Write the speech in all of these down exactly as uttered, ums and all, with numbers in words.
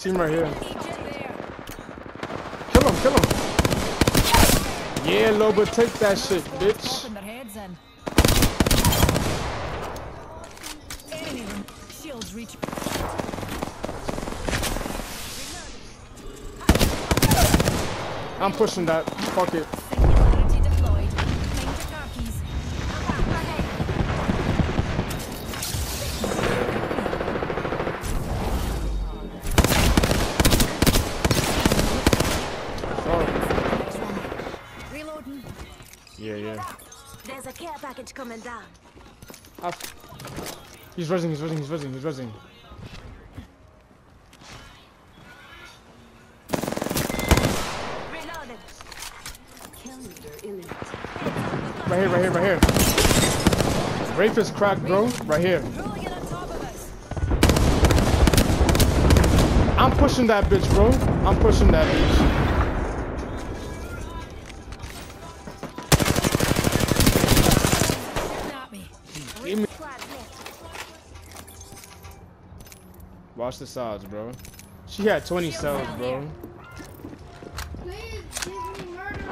Team right here. Kill him, kill him. Yeah, Loba, take that shit, bitch. I'm pushing that. Fuck it. Yeah, yeah. There's a care package coming down. I've... He's resing, he's resing, he's resing, he's resing. Reloaded. Right here, right here, right here. Rafe is cracked, bro. Right here. I'm pushing that bitch, bro. I'm pushing that bitch. Watch the sides, bro. She had twenty cells, bro. Please give me murder.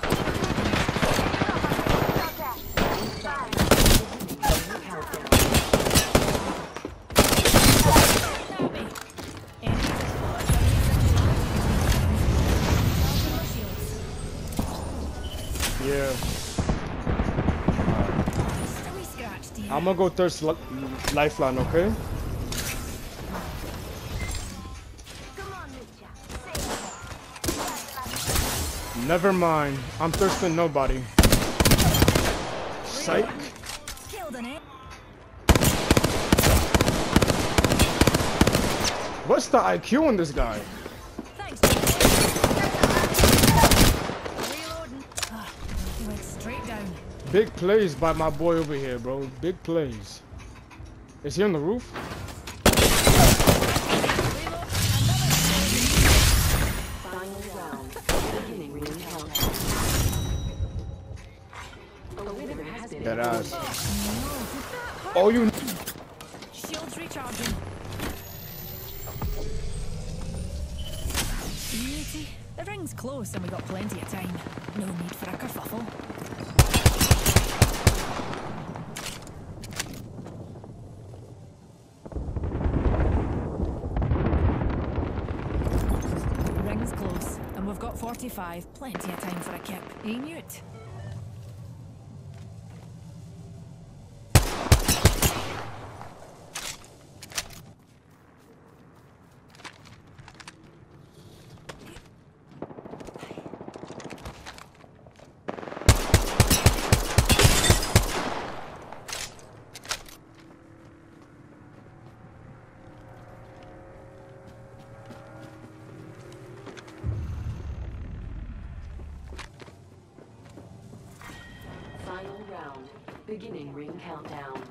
Yeah. I'm gonna go thirst li lifeline, okay? Never mind. I'm thirsting nobody. Psych. What's the I Q on this guy? Big plays by my boy over here, bro. Big plays. Is he on the roof? That ass. Oh, you. Shields recharging. Unity, the ring's close and we got plenty of time. No need for a kerfuffle. Ring's close and we've got forty-five. Plenty of time for a kip. Ain't you it? Final round. Beginning ring countdown.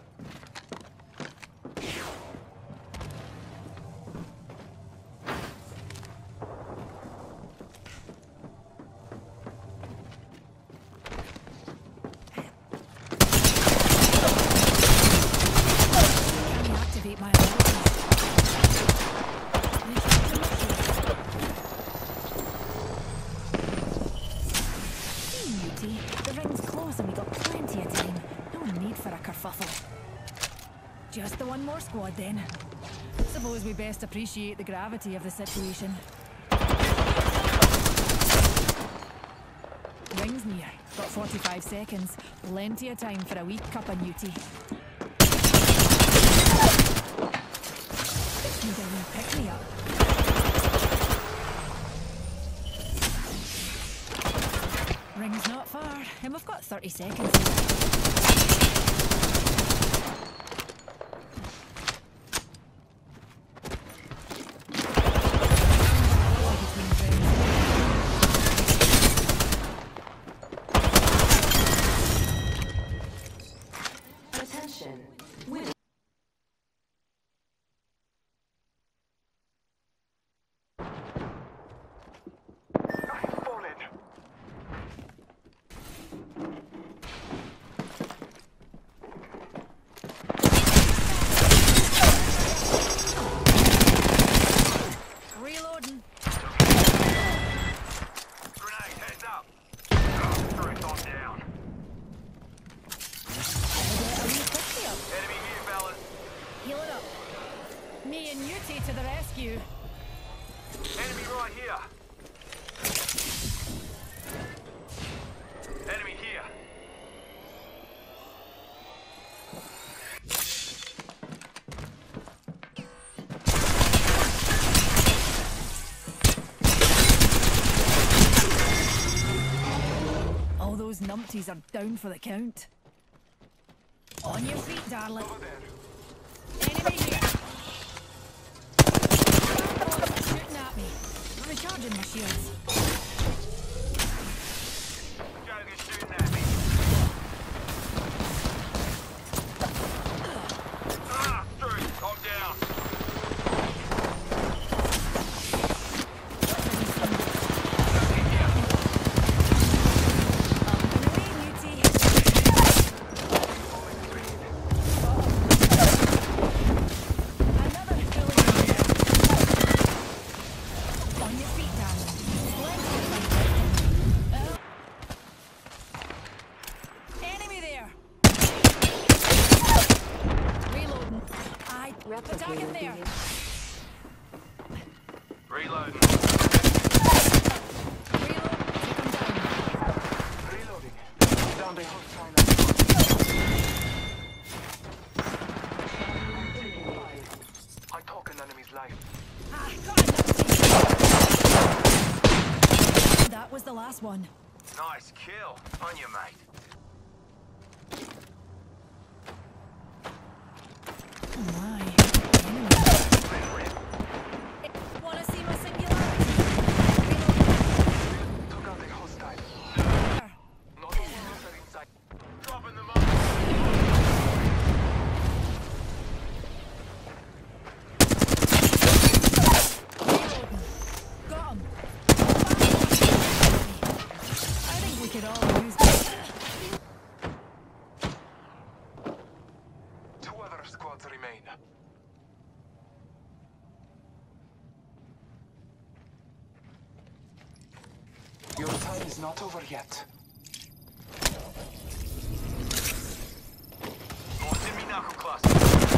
Activate my abilities. The ring's close and we got plenty of time. No need for a kerfuffle. Just the one more squad then. Suppose we best appreciate the gravity of the situation. Ring's near. Got forty-five seconds. Plenty of time for a wee cup of newty. Need a wee pick-me-up. Ring's not far, and we've got thirty seconds. Attention. Winning. Heal it up. Me and Yuti to the rescue. Enemy right here. Enemy here. All those numpties are down for the count. On your feet, darling. Over there. Enemy here. Oh, they're shooting at me. Recharging my shields. Dragon's shooting at me. Ah, through. I'm down. Target there. Reloading. Reload. Take him down. Reloading. Down the hostile. I took an enemy's life. Ah, got it. That was the last one. Nice kill. On you, mate. Oh my. Wanna see my singularity? Took out the hostile. There. Not all are inside. Dropping them up. Reloading. Got him. I think we could all use this. Two other squads remain. Your time is not over yet. What's in me knuckle cluster?